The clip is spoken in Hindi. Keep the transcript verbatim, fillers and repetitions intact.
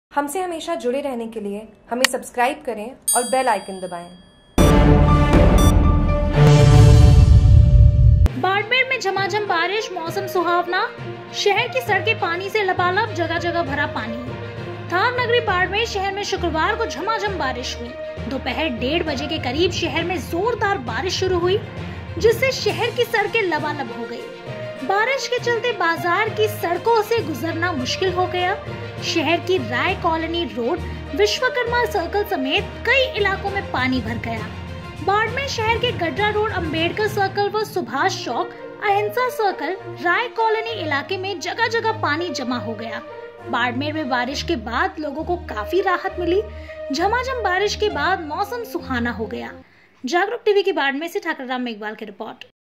हमसे हमेशा जुड़े रहने के लिए हमें सब्सक्राइब करें और बेल आइकन दबाएं। बाड़मेर में झमाझम बारिश, मौसम सुहावना, शहर की सड़कें पानी से लबालब, जगह जगह भरा पानी। थार नगरी बाड़मेर शहर में शुक्रवार को झमाझम बारिश हुई। दोपहर डेढ़ बजे के करीब शहर में जोरदार बारिश शुरू हुई, जिससे शहर की सड़कें लबालब हो गई। बारिश के चलते बाजार की सड़कों से गुजरना मुश्किल हो गया। शहर की Rai colony road, Vishwakarma circle समेत कई इलाकों में पानी भर गया। बाड़मेर शहर के गड्ढा रोड, अंबेडकर सर्कल व सुभाष चौक, अहिंसा सर्कल, राय कॉलोनी इलाके में जगह जगह पानी जमा हो गया। बाड़मेर में बारिश के बाद लोगों को काफी राहत मिली। झमाझम बारिश के बाद मौसम सुहाना हो गया। जागरूक टीवी की बाड़मेर से ठाकुर राम मेघवाल की रिपोर्ट।